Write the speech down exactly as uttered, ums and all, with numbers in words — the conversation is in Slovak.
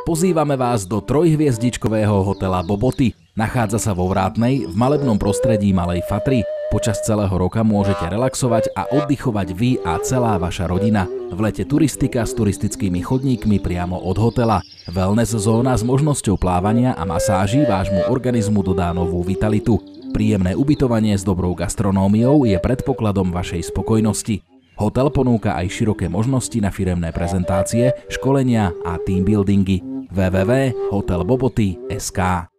Pozývame vás do trojhviezdičkového hotela Boboty. Nachádza sa vo Vrátnej v malebnom prostredí Malej Fatry. Počas celého roka môžete relaxovať a oddychovať vy a celá vaša rodina. V lete turistika s turistickými chodníkmi priamo od hotela. Wellness zóna s možnosťou plávania a masáží vášmu organizmu dodá novú vitalitu. Príjemné ubytovanie s dobrou gastronómiou je predpokladom vašej spokojnosti. Hotel ponúka aj široké možnosti na firemné prezentácie, školenia a teambuildingy. w w w bodka hotel boboty bodka es ká